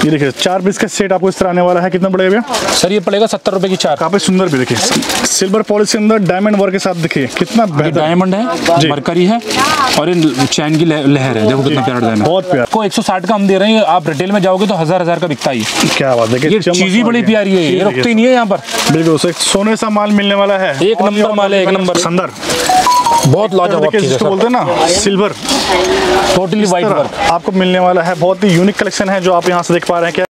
ये देखिए 4 पीस का सेट आपको इस तरह आने वाला है। कितना पड़ेगा भैया? सर ये पड़ेगा 70 रुपए की 4। काफी सुंदर भी देखिए, सिल्वर पॉलिश के अंदर डायमंड वर्क के साथ देखिए कितना बेहतर डायमंड है, मरकरी है और ये चैन की लहर है। देखो कितना प्यारा डिजाइन है, बहुत प्यारा। को 160 का हम दे रहे हैं, आप रिटेल में जाओगे तो हजार का बिकता है। क्या बात है, ये चीज ही बड़ी प्यारी है, ये रुकती नहीं है यहाँ पर। बिल्कुल सोने सा माल मिलने वाला है, एक नंबर माल है, एक नंबर सुंदर, बहुत लाजवाब चीज है सर। बोलते हैं ना सिल्वर, टोटली वाइट वर्क आपको मिलने वाला है। बहुत ही यूनिक कलेक्शन है जो आप यहाँ से देख पा रहे हैं। क्या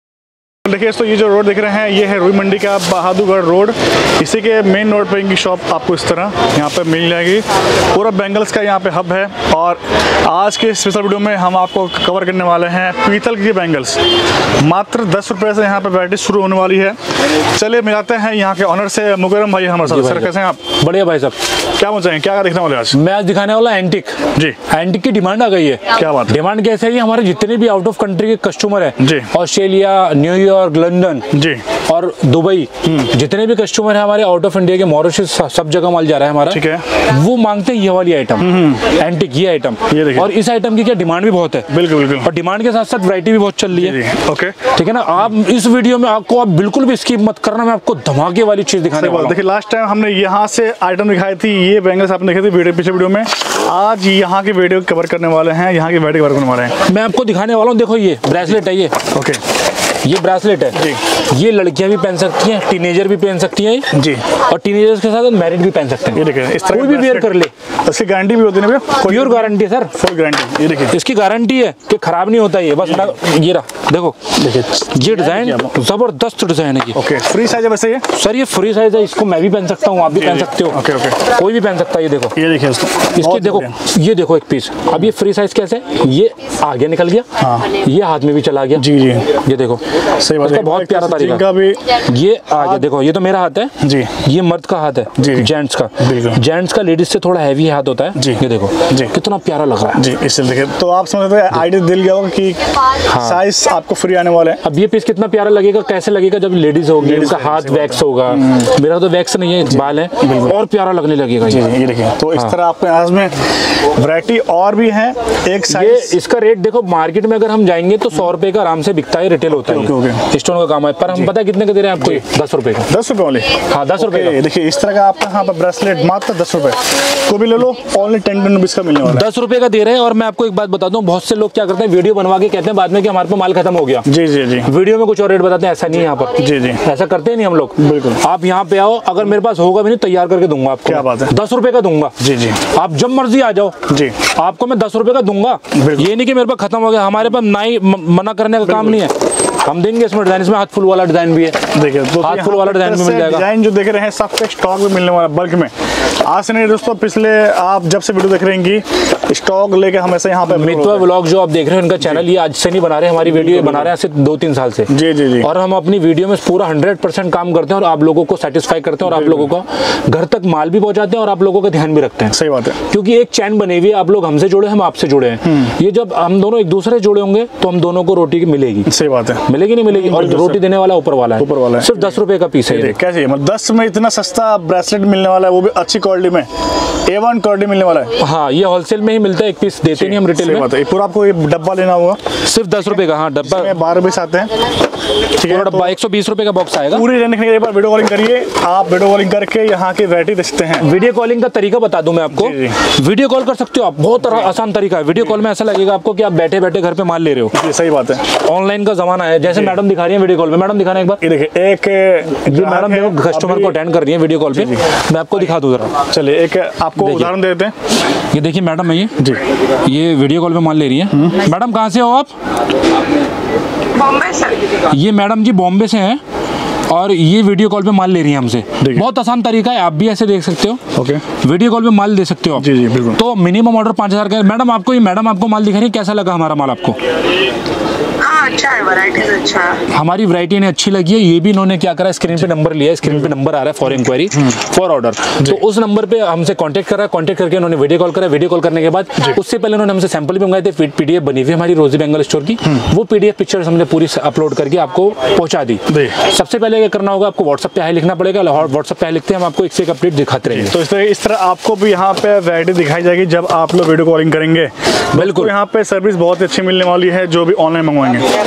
देखिए दोस्तों, ये जो रोड देख रहे हैं ये है रुई मंडी का बहादुरगढ़ रोड। इसी के मेन रोड पे इनकी शॉप आपको इस तरह यहाँ पे मिल जाएगी। पूरा बैंगल्स का यहाँ पे हब है और आज के स्पेशल वीडियो में हम आपको कवर करने वाले हैं पीतल की बैंगल्स। मात्र 10 रुपये से यहाँ पे वैरायटी शुरू होने वाली है। चलिए मिलाते हैं यहाँ के ऑनर से, मुकरम भाई हमारे साथ। सर कैसे हैं आप? बढ़िया भाई साहब, क्या बताएं, क्या देखने वाले आज? मैं आज दिखाने वाला एंटिक। जी, एंटिक की डिमांड आ गई है। क्या बात है? डिमांड कैसे है, हमारे जितने भी आउट ऑफ कंट्री के कस्टमर है, जी, ऑस्ट्रेलिया, न्यूयॉर्क, लंदन जी और दुबई, जितने भी कस्टमर है हमारे आउट ऑफ इंडिया के, मॉरिशस, सब जगह माल जा रहा है हमारा। ठीक है, वो मांगते हैं ये वाली आइटम, एंटिक ये आइटम। और इस आइटम की क्या डिमांड भी बहुत है। बिल्कुल बिल्कुल, और डिमांड के साथ साथ वैरायटी भी बहुत चल रही है। ओके, ठीक है ना। आप इस वीडियो में आपको आप बिल्कुल भी स्किप मत करना, मैं आपको धमाके वाली चीज दिखाने वाला हूं। देखिए लास्ट टाइम हमने यहाँ से आइटम दिखाई थी, ये बैंगल्स आपने देखे थे पिछले वीडियो में। आज यहाँ की वीडियो कवर करने वाले हैं, यहाँ की वैरायटी कवर करने वाले हैं। मैं आपको दिखाने वाला हूँ। देखो ये ब्रेसलेट है, ये ओके, ये ब्रेसलेट है जी। ये लड़कियां भी पहन सकती हैं, टीनेजर भी पहन सकती हैं जी, और टीनेजर्स के साथ मैरिड भी पहन सकते हैं। ये देखिए इस तरह कोई भी वेयर कर ले, इसकी गारंटी भी होती है ना? प्योर गारंटी है सर, फुल गारंटी। ये देखिए इसकी गारंटी है कि खराब नहीं होता। ये बस ये रहा, देखो देखिए ये डिजाइन जबरदस्त डिजाइन है। ओके, फ्री साइज है वैसे ये? सर ये फ्री साइज है, इसको मैं भी पहन सकता हूँ, आप भी पहन सकते हो। ओके ओके, कोई भी पहन सकता है। ये देखो, ये देखिए इसके देखो, ये देखो एक पीस। अब ये फ्री साइज कैसे, ये आगे निकल गया, ये हाथ में भी चला गया। जी जी, ये देखो सही बात है, बहुत प्यारा तरीका भी। ये आगे देखो, ये तो मेरा हाथ है जी, ये मर्द का हाथ है जी, जेंट्स का। जेंट्स का लेडीज से थोड़ा हैवी हाथ होता है जी। ये देखो जी, कितना प्यारा लग रहा है जी। इससे देखिए तो आप समझते हैं आइडिया दिल गया होगा कि साइज आपको फ्री आने वाला है। अब ये पीस कितना प्यारा लगेगा, कैसे लगेगा जब लेडीज होगी, उनका हाथ वैक्स होगा। मेरा तो वैक्स नहीं है, बाल है, और प्यारा लगने लगेगा जी। ये देखिए तो इस तरह आपके पास में वैरायटी और भी है। एक साइज, इसका रेट देखो, मार्केट में अगर हम जाएंगे तो 100 रुपए का आराम से बिकता है, रिटेल होता है, स्टोन का काम है। पर हम पता है कितने का दे रहे हैं आपको? 10 रुपए का। 10 रुपए वाले? हाँ 10 रुपए। देखिए इस तरह का आपका यहाँ पर ब्रेसलेट मात्र 10 रुपए को भी ले लो, ओनली 10 रुपीज का मिलने वाला है। 10 रुपए का दे रहे हैं। और मैं आपको एक बात बता दूं, बहुत से लोग क्या करते हैं, वीडियो बनवा के कहते हैं बाद में कि हमारे पास माल खत्म हो गया। जी जी जी, वीडियो में कुछ और रेट बताते हैं, ऐसा नहीं है यहाँ पर। जी जी, ऐसा करते हैं नहीं हम लोग। बिल्कुल, आप यहाँ पे आओ, अगर मेरे पास होगा भी नहीं तैयार करके दूंगा आपको। क्या बात है, 10 रुपए का दूंगा जी जी। आप जब मर्जी आ जाओ जी, आपको मैं 10 रुपए का दूंगा। ये नहीं कि मेरे पास खत्म हो गया, हमारे पास ना ही मना करने का काम नहीं है, हम देंगे। इसमें डिजाइन, इसमें हाथ फुल वाला डिजाइन भी है। देखिए हाथ फुल वाला डिजाइन भी मिल जाएगा। डिजाइन जो देख रहे हैं सब स्टॉक में मिलने वाला बल्क में। आज से नहीं दोस्तों, पिछले आप जब से वीडियो देख रहे हैं स्टॉक लेके हमेशा यहाँ पे मितवा व्लॉग जो आप देख रहे हैं उनका चैनल, ये आज से नहीं बना रहे, हमारी वीडियो बना रहे हैं सिर्फ 2-3 साल से। जी जी जी, और हम अपनी वीडियो में पूरा 100% काम करते हैं और आप लोगों को सेटिस्फाई करते हैं और आप लोगों को घर तक माल भी पहुंचाते हैं और आप लोगों का ध्यान भी रखते हैं। सही बात है, क्योंकि एक चैन बनी हुई है, आप लोग हमसे जुड़े, हम आपसे जुड़े हैं। ये जब हम दोनों एक दूसरे जुड़े होंगे तो हम दोनों को रोटी मिलेगी। सही बात है, मिलेगी नहीं मिलेगी। और रोटी देने वाला ऊपर वाला है, सिर्फ 10 रुपए का पीस है। कैसे मतलब 10 में इतना सस्ता ब्रेसलेट मिलने वाला है, वो भी अच्छी क्वालिटी में, A1 क्वालिटी मिलने वाला है। हाँ ये होलसेल में ही मिलता है, एक पीस देते नहीं हम रिटेल में। पूरा आपको ये डब्बा लेना होगा, सिर्फ 10 रुपए का। हाँ डब्बा 12 पीस आते हैं, ठीक है, डब्बा 120 रुपए का बॉक्स आएगा। पूरी देखने के बाद वीडियो कॉलिंग करिए, आप वीडियो कॉलिंग करके यहाँ की वैरायटी देख सकते हैं। वीडियो कॉलिंग का तरीका बता दूं मैं आपको, वीडियो कॉल कर सकते हो आप, बहुत आसान तरीका है। वीडियो कॉल में ऐसा लगेगा आपको कि आप बैठे बैठे घर पे माल ले रहे हो। सही बात है, ऑनलाइन का जमाना है। जैसे मैडम दिखा रही है वीडियो कॉल में, मैडम दिखाना एक बार। ये देखिए एक ये मैडम देखो कस्टमर को अटेंड कर रही है वीडियो कॉल पे, मैं आपको दिखा दूं जरा। चलिए एक आपको उदाहरण देते हैं। ये देखिए मैडम है, ये जी, ये वीडियो कॉल पे माल ले रही है। मैडम कहाँ से हो आप? बॉम्बे से। ये मैडम जी बॉम्बे से हैं और ये वीडियो कॉल पे माल ले रही है हमसे। बहुत आसान तरीका है, आप भी ऐसे देख सकते हो। ओके, वीडियो कॉल पे माल दे सकते हो आप। जी जी बिल्कुल। तो मिनिमम ऑर्डर 5000 का है। मैडम आपको ये मैडम आपको माल दिखा रही है, कैसा लगा हमारा माल आपको? अच्छा है, वैरायटीज अच्छा है। हमारी वैरायटी इन्हें अच्छी लगी है। ये भी इन्होंने क्या करा, स्क्रीन पे नंबर लिया है, स्क्रीन पे नंबर आ रहा है फॉर इंक्वायरी फॉर ऑर्डर। तो उस नंबर पे हमसे कांटेक्ट करा, कांटेक्ट करके उन्होंने वीडियो कॉल करा। वीडियो कॉल करने के बाद उससे पहले उन्होंने हमसे सैंपल भी मंगाए थे, पीडीएफ बनी हुई हमारी रोजी बेंगल स्टोर की। वो पीडीएफ पिक्चर्स हमने पूरी अपलोड करके आपको पहुंचा दी। सबसे पहले क्या करना होगा, आपको व्हाट्सएप पे हाई लिखना पड़ेगा। व्हाट्सएप पे लिखते हैं, हम आपको एक से एक अपडेट दिखाते रहेंगे। तो इस तरह आपको भी यहाँ पे वैरायटी दिखाई जाएगी जब आप लोग वीडियो कॉलिंग करेंगे। बिल्कुल, यहाँ पे सर्विस बहुत अच्छी मिलने वाली है जो भी ऑनलाइन मंगवाएंगे।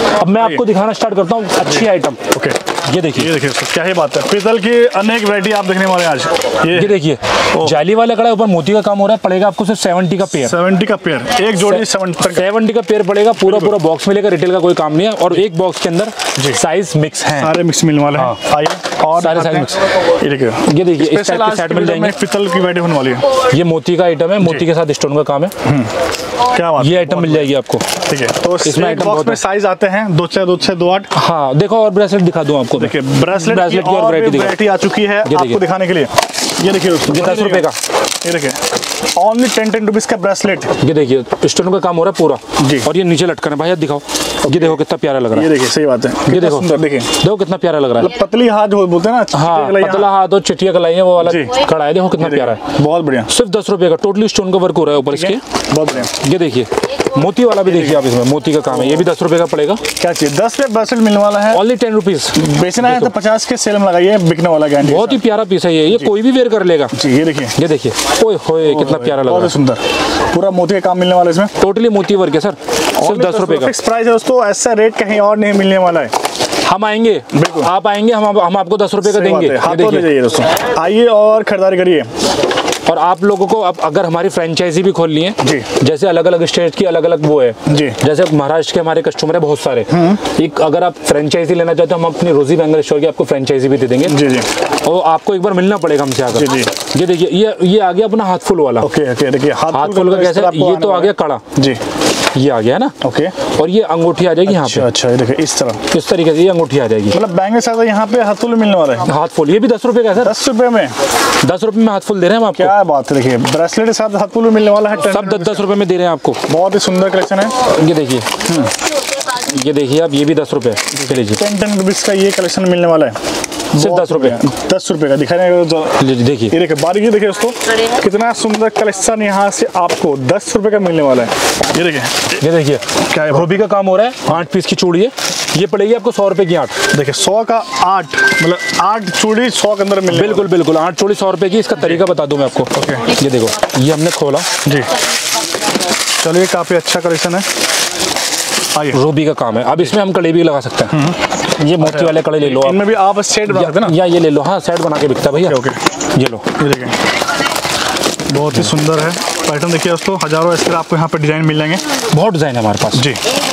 अब मैं आपको दिखाना स्टार्ट करता हूँ अच्छी आइटम। ओके, ये देखिए, ये देखिए क्या ही बात है, पीतल की अनेक वैरायटी आप देखने वाले हैं आज। ये देखिए जाली वाला कड़ा, ऊपर मोती का काम हो रहा है, पड़ेगा आपको सिर्फ 70 का पेयर। 70 का पेयर, एक जोड़ी 70 का पेयर पड़ेगा। पूरा बॉक्स मिलेगा, रिटेल का कोई काम नहीं है। और एक बॉक्स के अंदर साइज मिक्स है, सारे मिक्स मिलने वाले हैं। आइए और सारे साइज मिक्स। ये देखिए, ये देखिए इस टाइप के सेट मिल जाएंगे। पीतल की वैरायटी होने वाली है। ये मोती का आइटम है, मोती के साथ स्टोन का काम है। क्या बात, ये आइटम मिल जाएगी आपको। ठीक है, तो इसमें आइटम बॉक्स में साइज आते हैं 2-6-2-6-2-8। हाँ देखो, और ब्रेसलेट दिखा दूं आपको। देखिए ब्रेसलेट की और वैरायटी आ चुकी है आपको दिखाने के लिए। ये देखिए, ये 10 रुपए का, ये देखिए ओनली 10 रुपीज का ब्रेसलेट। ये देखिए स्टोन का काम हो रहा है पूरा जी। और ये नीचे लटकन है भाई, दिखाओ। ये देखो कितना प्यारा लग रहा है। ये देखिए, सही बात है, ये देखो, देखिए देखो कितना प्यारा लग रहा है। पतली हाथ जो बोलते हैं ना, हाँ पतला हाथ और चिटिया कलाई है, वो वाला कड़ा है। देखो कितना प्यारा है, बहुत बढ़िया। सिर्फ 10 रुपए का, टोटली स्टोन का वर्क हो रहा है ऊपर इसके, बहुत बढ़िया। ये देखिए मोती वाला भी देखिए आप, इसमें मोती का काम है। ये भी 10 रुपए का पड़ेगा। क्या चाहिए, 10 पे ब्रेसलेट मिलने वाला है। Only 10 rupees. बेचना है तो 50 के सेल में लगाइए, बिकने वाला गारंटी। बहुत ही प्यारा पीस है ये कोई भी वेयर कर लेगा जी। ये देखिए, ये देखिए, ओए होए कितना प्यारा लग रहा है, सुंदर, पूरा मोती का काम मिलने वाला है इसमें। टोटली मोती वर्क है सर, सिर्फ 10 रुपए का। फिक्स प्राइस है दोस्तों, ऐसा रेट कहीं और नहीं मिलने वाला है। हम आएंगे, बिल्कुल आप आएंगे, हम आपको 10 रुपए का देंगे। हाथों ले जाइए दोस्तों, आइए और खरीदारी करिए। और आप लोगों को अब अगर हमारी फ्रेंचाइजी भी खोलनी है जी, जैसे अलग अलग स्टेट की अलग अलग वो है जी, जैसे महाराष्ट्र के हमारे कस्टमर है बहुत सारे, एक अगर आप फ्रेंचाइजी लेना चाहते हो, हम अपनी रोजी बैंगल स्टोर की आपको फ्रेंचाइजी भी दे देंगे। जी जी, और आपको एक बार मिलना पड़ेगा हमसे आकर। जी। ये देखिए, ये आ गया अपना हाथ फुल वाला। ओके ओके, देखिए हाथ फुल का कैसे, ये तो आ गया कड़ा जी, ये आ गया है ना। ओके, और ये अंगूठी आ जाएगी यहाँ पे। अच्छा, ये देखिए इस तरह, इस तरीके से ये अंगूठी आ जाएगी। मतलब बैंगल साथ यहाँ पे हाथ फुल मिलने वाला है। हाथ फुल ये भी 10 रुपए का सर। 10 रुपए में, 10 रुपए में हाथ फुल दे रहे हैं हम आपको। क्या बात है, देखिए ब्रेसलेट के साथ हाथ फुल मिलने वाला है। सब 10 रुपए में दे रहे हैं आपको। बहुत ही सुंदर कलेक्शन है। ये देखिए, ये देखिए आप, ये भी 10 रुपए। चलिए 10 रुपीज का ये कलेक्शन मिलने वाला है, सिर्फ 10 रुपए। 10 रुपए का दिखाने देखिए, ये देखिए बारीकी देखिए दोस्तों, कितना सुंदर कलेक्शन यहाँ से आपको 10 रुपए का मिलने वाला है। ये देखिए, ये देखिए क्या है, रूबी का काम हो रहा है। 8 पीस की चूड़ी है, ये पड़ेगी आपको 100 रुपए की 8। देखिए 100 का 8, मतलब 8 चूड़ी 100 के अंदर मिलने। बिल्कुल बिल्कुल, 8 चूड़ी 100 रुपए की। इसका तरीका बता दूं मैं आपको। ओके, ये देखो, ये हमने खोला जी, चलिए काफी अच्छा कलेक्शन है। आइए, रूबी का काम है। अब इसमें हम कड़े भी लगा सकते हैं। ये मोती वाले कड़े ले लो आप, इनमें भी आप सेट बना सकते हैं ना, या ये ले लो। हाँ सेट बना के बिकता है भैया। ओके, ये लो, ये देखिए बहुत ही सुंदर है पैटर्न। देखिए दोस्तों, हजारों इसके आपको यहाँ पे डिजाइन मिल जाएंगे। बहुत डिजाइन है हमारे पास जी।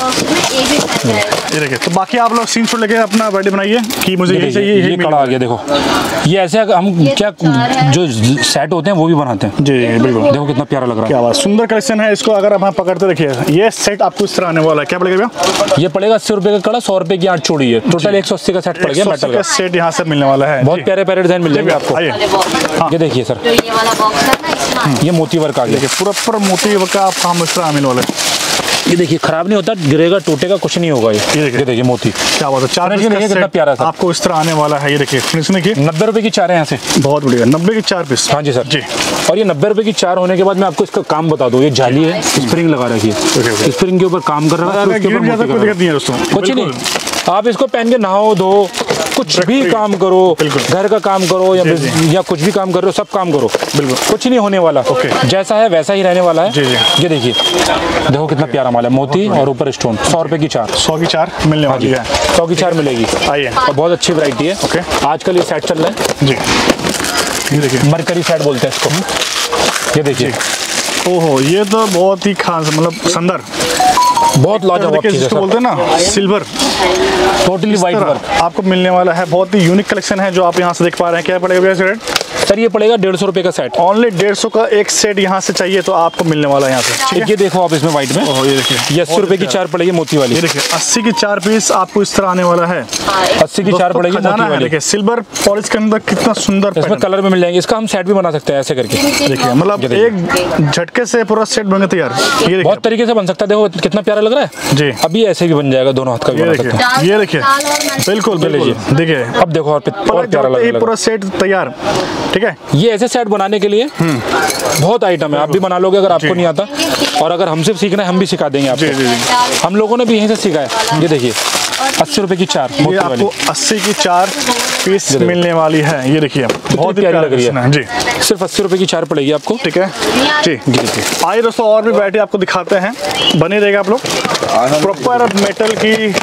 ये देखिए, तो बाकी आप लोग सीन शॉट लेके अपना बर्थडे बनाइए कि मुझे ये चाहिए। ये कड़ा आ गया, देखो ये ऐसे हम क्या जो सेट होते हैं वो भी बनाते हैं। जी बिल्कुल, देखो कितना प्यारा लग रहा है। क्या बात, सुंदर कलेक्शन है। इसको अगर आप पकड़ते देखिए, ये सेट आपको इस तरह आने वाला है। क्या पड़ेगा भैया? ये पड़ेगा 80 रुपए का कड़ा, 100 रुपए की 8 चूड़ी है। टोटल 180 का सेट पड़ गया मेटल का। सेट यहाँ से मिलने वाला है। बहुत प्यारे प्यारे डिजाइन मिल जाएंगे आपको। हाँ, ये देखिए सर, ये मोती वर्क आ गया। पूरा मोती वर्क का आप काम इस तरह मिलने वाला है। ये देखिए, खराब नहीं होता, गिरेगा टूटेगा कुछ नहीं होगा। ये देखिए मोती, क्या बात है। 4 देखिए कितना प्यारा था। आपको इस तरह आने वाला है। ये देखिए फिनिशिंग देखिए, 90 रुपए की 4 है यहाँ से। बहुत बढ़िया, 90 की 4 पीस। हाँ जी सर जी। और ये 90 रुपए की 4 होने के बाद मैं आपको इसका काम बता दूं। ये जाली है, स्प्रिंग लगा रखी है, स्प्रिंग के ऊपर काम कर रहा है। कोई दिक्कत नहीं है दोस्तों, कुछ नहीं, आप इसको पहन के नहाओ धो, कुछ भी काम करो, घर का काम करो या कुछ भी काम कर रहे हो, सब काम करो, बिल्कुल कुछ नहीं होने वाला। जैसा है वैसा ही रहने वाला है। ये देखिए, देखो कितना प्यारा माल है, मोती और ऊपर स्टोन। 100 रुपए की 4, 100 की 4 मिलने वाली है। 100 की 4 मिलेगी। आइए, और बहुत अच्छी वैरायटी है। ओके, आजकल ये सेट चल रहा है जी। ये देखिए, मरकरी सेट बोलते हैं इसको। ये देखिए, ओहो, ये तो बहुत ही खास, मतलब सुंदर, बहुत लाजवाब चीज़ है। बोलते हैं ना सिल्वर, टोटली वाइट वर्क आपको मिलने वाला है। बहुत ही यूनिक कलेक्शन है जो आप यहाँ से देख पा रहे हैं। क्या पड़ेगा भैया रेट? सर ये पड़ेगा 150 रुपए का सेट। ओनली 150 का एक सेट यहाँ से चाहिए तो आपको मिलने वाला है यहाँ से। ये देखो आप इसमें व्हाइट में, ये देखिए, ये 80 रुपए की 4 पड़ेगी मोती वाली। ये देखिए 80 की 4 पीस आपको इस तरह आने वाला है। 80 की 4 पड़ेगी मोती वाली। देखिए सिल्वर पॉलिश के अंदर कितना सुंदर, इसमें कलर में मिल जाएंगे। इसका हम सेट भी बना सकते हैं ऐसे करके। देखिए मतलब एक झटके से पूरा सेट बन गया तैयार। ये बहुत तरीके से बन सकता है। देखो कितना प्यारा लग रहा है जी। अभी ऐसे भी बन जाएगा, दोनों हाथ का भी बना सकते हैं। ये देखिए, बिल्कुल बिल्कुल, देखिए अब देखो और प्यारा लग रहा है, पूरा सेट तैयार। ठीक है, ये ऐसे सेट बनाने के लिए बहुत आइटम है। आप भी बना लोगे अगर आपको नहीं आता, और अगर हमसे सीखना है हम भी सिखा देंगे आपको। हम लोगों ने भी यहीं से सीखा है। ये देखिए 80 रुपए की 4 ये आपको 80 की 4 पीस मिलने वाली है। ये देखिए बहुत प्यारी लग रही है जी। सिर्फ 80 रुपए की 4 पड़ेगी आपको। ठीक है जी। आइए दोस्तों, और भी वैरायटी आपको दिखाते हैं, बने रहेगा आप लोग। प्रॉपर मेटल की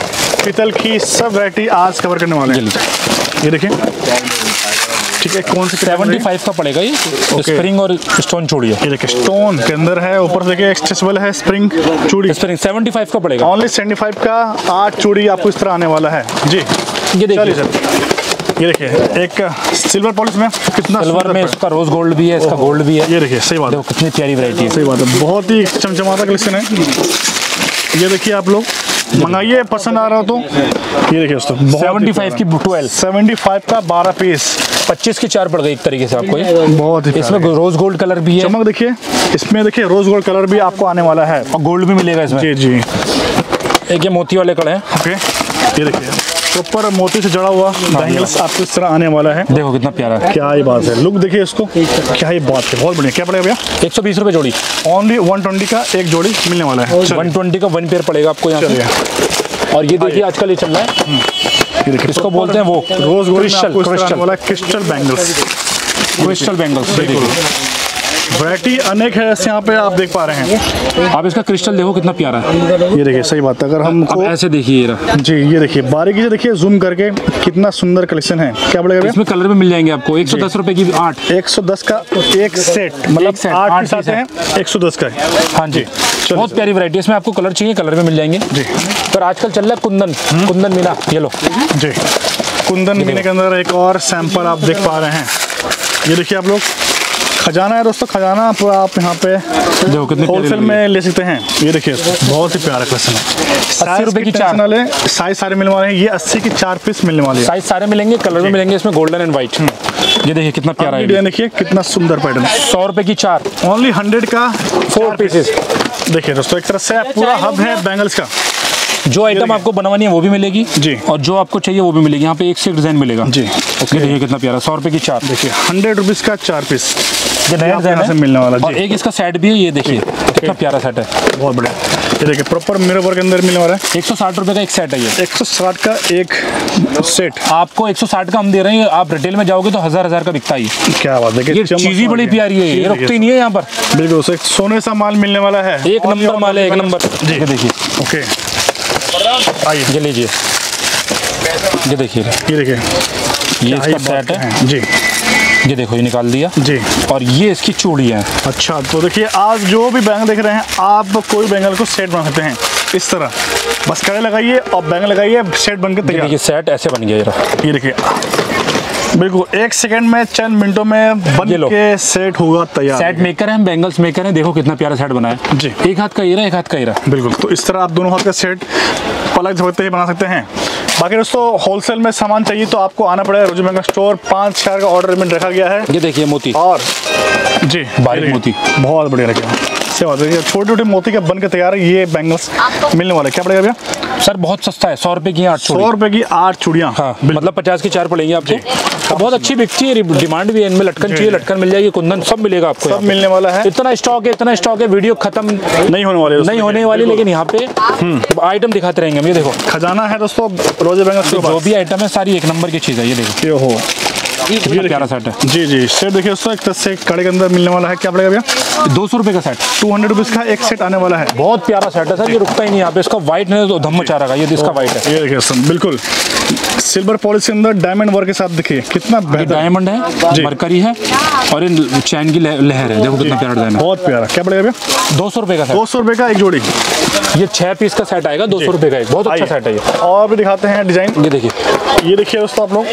पीतल की सब वैरायटी आज कवर करने वाले हैं। ये देखिए, ठीक है, कौन सी 75 का पड़ेगा ये। स्प्रिंग और स्टोन चूड़ी है। ये देखिए स्टोन के अंदर है, ऊपर देखिए एक्सेसिबल है स्प्रिंग चूड़ी। स्प्रिंग 75 का पड़ेगा। ओनली 75 का 8 चूड़ी आपको इस तरह आने वाला है जी। ये देखिए चलिए सर, ये देखिए एक सिल्वर पॉलिश में कितना सिल्वर में इसका रोज गोल्ड भी है, इसका गोल्ड भी है। ये देखिए, सही बात है, देखो कितनी प्यारी वैरायटी है। सही बात है, बहुत ही चमचमाता कलेक्शन है। ये देखिए, आप लोग मंगाइए, पसंद आ रहा हो तो। ये देखिए दोस्तों, 75 की 12, 75 का 12 पीस, 25 की 4 पड़ गई एक तरीके से आपको ये। बहुत ही इसमें रोज गोल्ड कलर भी है। चमक देखिए, इसमें देखिए रोज गोल्ड कलर भी आपको आने वाला है और गोल्ड भी मिलेगा इसमें। जी जी। एक ये मोती वाले कड़े हैं। ओके, ये देखिए प्रॉपर मोती से जड़ा हुआ बैंगल्स आपको इस तरह आने वाला है। देखो कितना प्यारा है। क्या ही बात है, लुक देखिए इसको, क्या ही बात है, बहुत बढ़िया। क्या पड़ेगा भैया? 120 रुपए जोड़ी। ओनली 120 का एक जोड़ी मिलने वाला है। 120 का 1 पेयर पड़ेगा आपको यहाँ से। और ये देखिए आजकल ये चल रहा है, ये देखिए, इसको बोलते हैं वो rose gold crystal crystal bangles. Crystal bangles. Variety अनेक है यहाँ पे, आप देख पा रहे हैं। आप इसका क्रिस्टल देखो कितना प्यारा है। ये देखिए, सही बात है। अगर हम अब ऐसे देखिए ये रहा। जी, ये देखिए बारीकी से देखिए, जूम करके कितना सुंदर कलेक्शन है। क्या पड़ेगा भैया? इसमें कलर भी मिल जाएंगे आपको। 110 रुपए की 8। 110 का एक सेट, मतलब 8 पीस आते हैं, 110 का है। हाँ जी, बहुत प्यारी वैरायटी। इसमें आपको कलर चाहिए, कलर भी मिल जाएंगे जी। पर आजकल चल रहा है कुंदन मीना। ये लो जी, कुंदन मीना के अंदर एक और सैंपल आप देख पा रहे हैं। ये देखिए आप लोग, खजाना है दोस्तों, खजाना पूरा आप यहाँ पे देखो कितनी होलसेल में ले सकते हैं। ये देखिए, बहुत ही प्यारा कलेक्शन है। 80 रुपए की 4 वाले साइज सारे मिलने वाले हैं। ये 80 की 4 पीस मिलने वाले हैं। साइज सारे मिलेंगे, कलर भी मिलेंगे इसमें गोल्डन एंड व्हाइट। ये देखिए कितना प्यारा है। देखिए कितना सुंदर पैटर्न। 100 रुपए की 4। ओनली 100 का 4 पीसेस। देखिए दोस्तों, एक तरह से पूरा हब है बैंगल्स का। जो आइटम आपको बनवानी है वो भी मिलेगी जी, और जो आपको चाहिए वो भी मिलेगी। यहाँ पे एक से एक डिजाइन मिलेगा जी। ओके, देखिए कितना प्यारा। 100 रुपए की 4। देखिए 100 रुपीज का 4 पीस, ये नया डिजाइन से मिलने वाला और एक इसका सेट भी है। ये देखिए कितना प्यारा सेट है, बहुत बढ़िया। ये देखिए प्रॉपर मिरर वर्क के अंदर मिलने वाला है। 160 रुपए का एक सेट है ये। 160 का एक सेट आपको 160 का हम दे रहे हैं। आप रिटेल में जाओगे तो हजार का बिकता है। क्या बात है, ये चीज ही बड़ी प्यारी है, ये रुकती नहीं है यहाँ पर। बिल्कुल सोने सा माल मिलने वाला है। एक नंबर माल है, एक नंबर। जी देखिए, ओके, आइए ये लीजिए, ये देखिए, ये देखिए, ये इसका सेट है जी। ये देखो, ये निकाल दिया जी। और ये इसकी चूड़ियाँ हैं। अच्छा, तो देखिए आज जो भी बैंगल देख रहे हैं, आप कोई बैंगल को सेट बना सकते हैं इस तरह। बस कड़े लगाइए और बैंगल लगाइए, सेट बनकर तैयार। देखिए सेट ऐसे बन गया। ये देखिए, बिल्कुल 1 सेकंड में, चंद मिनटों में बन के सेट होगा तैयार। सेट मेकर है हम, बैंगल्स मेकर हैं। देखो कितना प्यारा सेट बना है जी। एक हाथ का हीरा, एक हाथ का हीरा। बिल्कुल, तो इस तरह आप दोनों हाथ का सेट पलक झपकते ही बना सकते हैं। बाकी दोस्तों, होलसेल में सामान चाहिए तो आपको आना पड़ेगा रोजी बैंगल स्टोर। 5 शेयर का ऑर्डर में रखा गया है। ये देखिए मोती, और जी बारीक मोती, बहुत बढ़िया लगे। छोटे छोटे मोती का बन के तैयार है ये बैंगल्स मिलने वाले। क्या पड़ेगा भैया? सर बहुत सस्ता है, 100 रुपए की 8 चूड़ी। 100 रुपए की 8 चूड़ियाँ। हाँ, मतलब 50 की 4 पड़ेंगी आपको। तो बहुत अच्छी बिकती है, डिमांड भी है इनमें। लटकन चाहिए, लटकन मिल जाएगी, कुंदन सब मिलेगा आपको, सब मिलने वाला है। इतना स्टॉक है, वीडियो खत्म नहीं होने वाली, लेकिन यहाँ पे आइटम दिखाते रहेंगे हम। ये देखो खजाना है दोस्तों रोजी बैंगल्स, जो भी आइटम है सारी एक नंबर की चीज है। ये देखो, ये हो कितना प्यारा सेट है। जी जी, सेट देखिए दोस्तों, एक तरह से कड़े के अंदर मिलने वाला है। क्या पड़ेगा भैया? 200 रुपए का सेट, 200 रुपीज का एक सेट आने वाला है। बहुत प्यारा सेट है सर, ये रुकता ही नहीं। यहाँ पे इसका व्हाइट है तो धम मचा रहा है। ये इसका व्हाइट है। ये देखिए सर, बिल्कुल सिल्वर पॉलिश के अंदर डायमंड वर्क के साथ देखिए कितना बेहतर। डायमंड है, मरकरी है और इन चैन की लहर है। देखो कितना प्यारा डिजाइन है, बहुत प्यारा। क्या पड़ेगा भैया? 200 रुपए का सेट। 200 रुपए का एक जोड़ी। ये 6 पीस का सेट आएगा, 200 रुपए का एक। बहुत अच्छा सेट है ये। और भी दिखाते हैं डिजाइन। ये देखिए, ये देखिए दोस्तों, आप लोग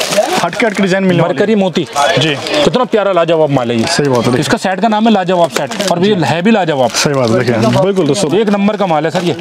हटके डिजाइन मिलने वाले। मरकरी मोती जी, कितना प्यारा लाजवाब माल है ये। सही बात है, इसका सेट का नाम है लाजवाब सेट, और ये है भी लाजवाब। सही बात है, देखिए बिल्कुल दोस्तों, एक नंबर का माल है सर ये।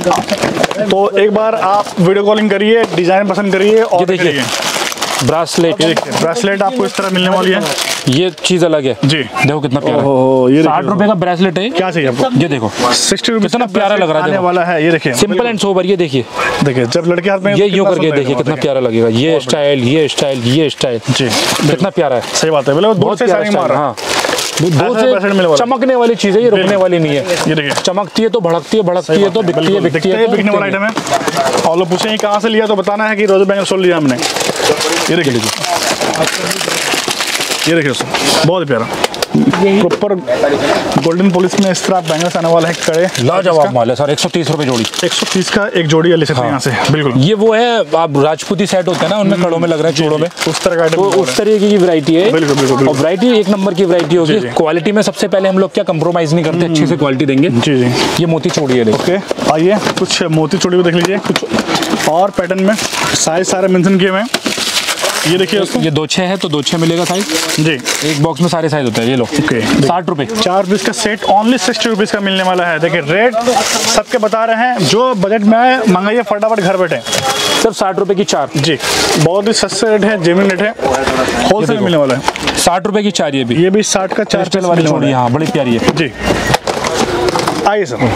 तो एक बार आप वीडियो कॉलिंग करिए, डिजाइन पसंद करिए और देखिए ब्रासलेट, ब्रेसलेट आपको इस तरह मिलने वाली है। ये चीज अलग है जी। देखो कितना प्यारा। ये 60 रुपए का ब्रेसलेट है। क्या चाहिए आपको? ये देखो 60 रुपीज कितना प्यारा लग रहा है, आने वाला है। ये देखिए सिंपल एंड सोबर। ये देखिए, जब लड़के हाथ में ये यूं करके देखिए कितना प्यारा लगेगा। ये स्टाइल, ये स्टाइल, ये स्टाइल जी, कितना प्यारा है। सही बात है, बहुत प्यारा मार रहा है। दो से चमकने वाली चीज है, ये रुकने वाली नहीं है। ये देखिए, चमकती है तो भड़कती है, भड़कती है तो बिकती है, बिकती है बिकने वाला आइटम है। और लोग पूछेंगे कहाँ से लिया, तो बताना है कि रोज बैंगल स्टोर लिया हमने। ये देखिए, ये देखिए दोस्तों, बहुत प्यारा, प्रॉपर गोल्डन पॉलिश में इस तरह बैंगल्स आने वाला है कड़े। लाजवाब माल है सर, 130 रुपए जोड़ी। 130 का एक जोड़ी ले सकते हैं यहाँ से। बिल्कुल ये वो है, आप राजपूती सेट होते हैं ना, उनमें कड़ों में लग रहा है, चूड़ों में, उस तरह का तो उस तरीके की वैरायटी है। बिल्कुल। और वैरायटी एक नंबर की वैरायटी होगी। क्वालिटी में सबसे पहले हम लोग क्या कंप्रोमाइज नहीं करते, अच्छी से क्वालिटी देंगे। जी। ये मोती चूड़ी है। ओके, आइए कुछ मोती चूड़ी को देख लीजिए, कुछ और पैटर्न में साइज सारे मेंशन किए हुए हैं। ये देखिए दोस्तों, ये 2-6 है तो 2-6 मिलेगा साइज जी। एक बॉक्स में सारे साइज होते हैं। ये लो, ओके, 60 रुपए 4 पीस का सेट ओनली 60 रुपीज़ का मिलने वाला है। देखिए रेट सबके बता रहे हैं, जो बजट में मंगाइए फटाफट घर बैठे। सिर्फ 60 रुपए की 4 जी, बहुत ही सस्ते रेट है, जेन्युइन रेट है, होलसेल में मिलने वाला है। 60 रुपए की 4 ये भी 60 का 4 क्रिस्टल वाली चूड़ी। हाँ, बड़ी प्यारी है जी। आइए सर,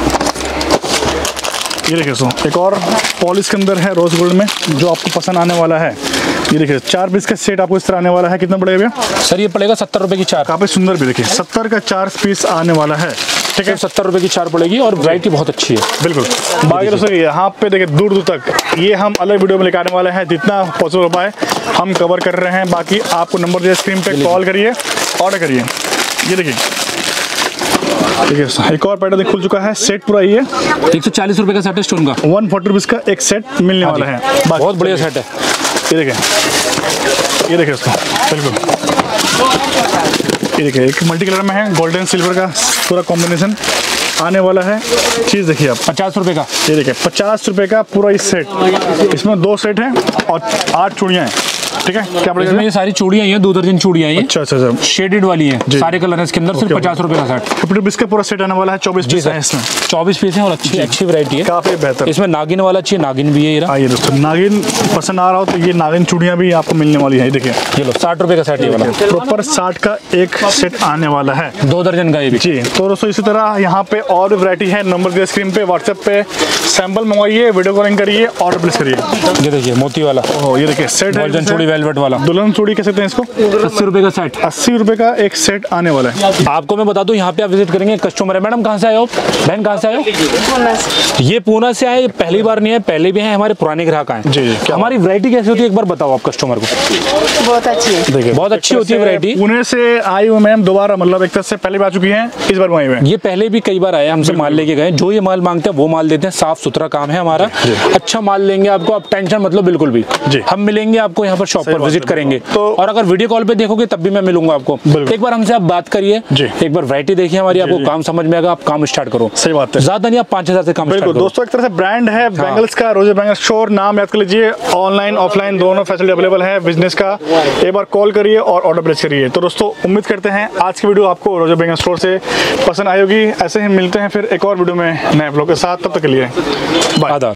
ये देखिए सर, एक और पॉलिश के अंदर है रोज गोल्ड में, जो आपको पसंद आने वाला है। ये देखिए 4 पीस का सेट आपको इस तरह आने वाला है। कितना पड़ेगा भैया? सर ये पड़ेगा 70 रुपए की 4। काफी सुंदर भी देखिए, 70 का 4 पीस आने वाला है। ठीक है, 70 रुपए की 4 पड़ेगी और वैरायटी बहुत अच्छी है। बिल्कुल। बाकी दोस्तों यहाँ पे देखिए दूर दूर तक ये हम अलग वीडियो में लेकर आने वाले हैं, जितना पॉसिबल हो पाए हम कवर कर रहे हैं। बाकी आपको नंबर दिया स्क्रीन पे, कॉल करिए, ऑर्डर करिए। ये देखिए, ठीक है, एक और पैटर्न खुल चुका है, सेट पूरा ये 140 रुपए का सेट है स्टोन का, 140 रुपीज़ का एक सेट मिलने वाला है। बहुत बढ़िया सेट है। ये देखिए उसको, बिल्कुल। ये देखिए एक मल्टी कलर में है, गोल्डन सिल्वर का पूरा कॉम्बिनेशन आने वाला है। चीज़ देखिए आप, 50 रुपए का। ये देखिए 50 रुपए का पूरा इस सेट। इसमें 2 सेट हैं और 8 चूड़ियाँ हैं। ठीक है, क्या पड़ेगा? इसमें ये सारी चूड़ियाँ हैं, 2 दर्जन चूड़ियाँ हैं। अच्छा, शेडेड वाली हैं, सारे कलर हैं इसके अंदर। सिर्फ 50 रुपए का सेट। 50 रुपीज़ का पूरा सेट आने वाला है। 24 पीस है इसमें, 24 पीस हैं और अच्छी वैरायटी है, काफ़ी बेहतर। इसमें नागिन वाला चाहिए, नागिन भी है। ये आइए दोस्तों, नागिन पसंद आ रहा हो तो ये नागिन चूड़ियाँ भी आपको मिलने वाली है। देखिए ये लो, 60 रुपए का सेट, ये वाला प्रॉपर 60 का एक सेट आने वाला है, 2 दर्जन का ये भी। जी। तो दोस्तों इसी तरह यहाँ पे और भी वैरायटी है, नंबर दिया स्क्रीन पे, व्हाट्सएप पे सैंपल मंगवाइए, वीडियो कॉलिंग करिए, ऑर्डर प्लेस करिए। ये देखिए मोती वाला, ये देखिए सेट है, गोल्डन चूड़ी वेलवेट वाला, दुल्हन चूड़ी कह सकते हैं इसको। 80 रुपए का सेट, 80 रुपए का एक सेट आने वाला है। आपको मैं बता दूं, यहाँ पे आप विजिट करेंगे, कस्टमर है। मैडम कहाँ से आए हो? बहन कहाँ से आए हो? ये पूना से आए, पहली बार नहीं है, पहले भी हैं, हमारे पुराने ग्राहक आए। जी। हमारी वैरायटी कैसी होती है एक बार बताओ आप कस्टमर को। बहुत अच्छी है, देखिए बहुत अच्छी होती है वैरायटी। पुणे से आई हुई मैम, दोबारा मतलब एक तरह से पहले भी आ चुकी हैं, इस बार आई हुए हैं। ये पहले भी कई बार आए, हमसे माल लेके गए, जो ये माल मांगते हैं वो माल देते हैं। साफ सुथरा काम है हमारा, अच्छा माल लेंगे आपको, आप टेंशन मतलब बिल्कुल भी। हम मिलेंगे आपको यहाँ पर शॉप पर, विजिट करेंगे। और अगर वीडियो कॉल पे देखोगे तब भी मैं मिलूंगा आपको। एक बार हमसे आप बात करिए, एक बार वैरायटी देखिए हमारी, आपको काम समझ में आएगा, आप काम स्टार्ट करो। सही बात है, ज्यादा नहीं, आप 5000 से काम स्टार्ट करो। दोस्तों एक तरह से ब्रांड है बैंगल्स का, रोजे बैंगल स्टोर, नाम याद कर लीजिए। ऑनलाइन ऑफलाइन दोनों फैसिलिटी अवेलेबल है बिजनेस का। एक बार कॉल करिए और ऑर्डर प्लेस करिए। तो दोस्तों उम्मीद करते हैं आज की वीडियो आपको रोजे बैंगल स्टोर से पसंद आई होगी। ऐसे ही मिलते हैं फिर एक और वीडियो में नए ब्लॉग के साथ, तब तक के लिए बाय।